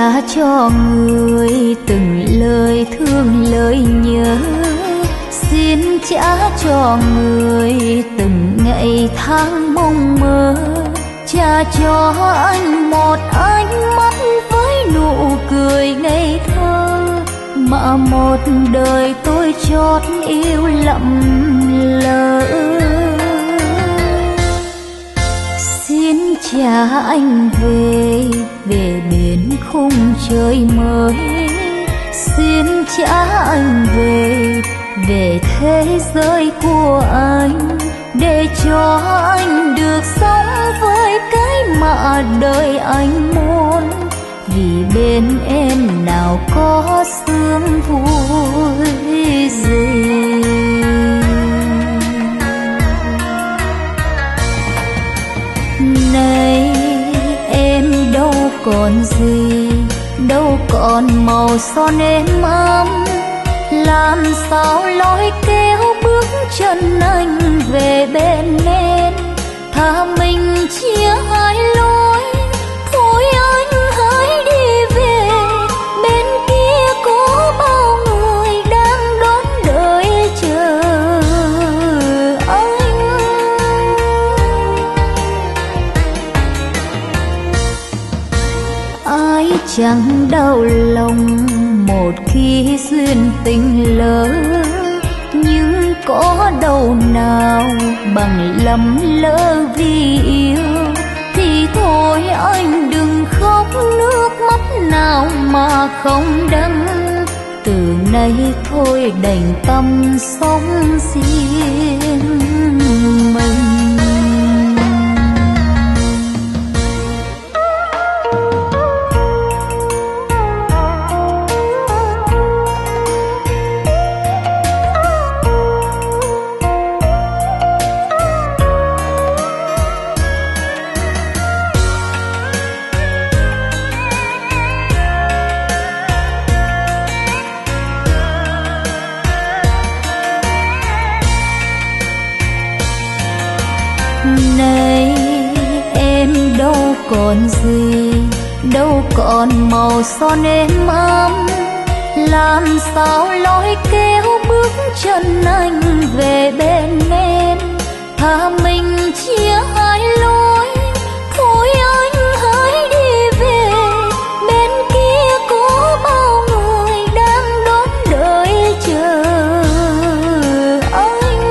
trả cho người từng lời thương lời nhớ, xin trả cho người từng ngày tháng mong mơ, trả cho anh một ánh mắt với nụ cười ngây thơ mà một đời tôi chót yêu lậm lỡ. Xin trả anh về bên khung trời mới, xin trả anh về thế giới của anh, để cho anh được sống với cái mà đời anh muốn. Vì bên em nào có sương vui gì. Này em đâu còn gì, đâu còn màu son êm ấm, làm sao lối kéo bước chân anh về bên em. Thà mình chia hai lối, thôi anh hãy đi về, bên kia có bao người đang đón đợi chờ anh. Ai chẳng đau lòng một khi duyên tình lỡ, nhưng có đâu nào bằng lầm lỡ vì yêu. Thì thôi anh đừng khóc, nước mắt nào mà không đắng. Từ nay thôi đành tâm sống riêng mình. Này em đâu còn gì, đâu còn màu son êm ấm, làm sao lối kéo bước chân anh về bên em. Thà mình chia hai lối, thôi anh hãy đi về, bên kia có bao người đang đón đợi chờ anh.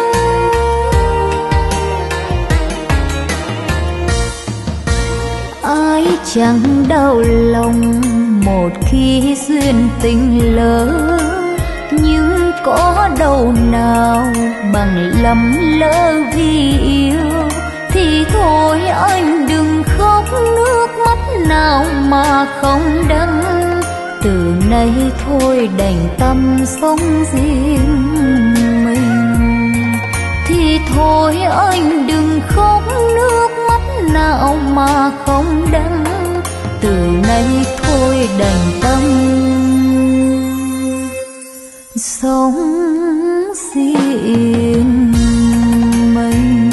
Ai chẳng đau lòng một khi duyên tình lỡ, nhưng có đâu nào bằng lầm lỡ vì yêu. Thì thôi anh đừng khóc, nước mắt nào mà không đắng. Từ nay thôi đành tâm sống riêng mình. Thì thôi anh đừng khóc, nước mắt nào mà không đắng. Từ nay thôi đành tâm sống riêng mình.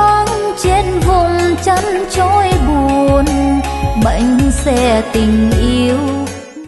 Xe tình yêu